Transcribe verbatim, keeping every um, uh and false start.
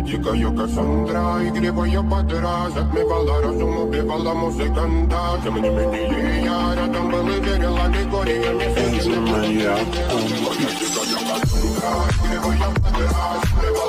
Дикая Кассандра, игривая под раз. Отмевала разум, убивала музыканта. Тем не менее я рядом был и верил аллегориями. Дикая Кассандра, игривая под раз.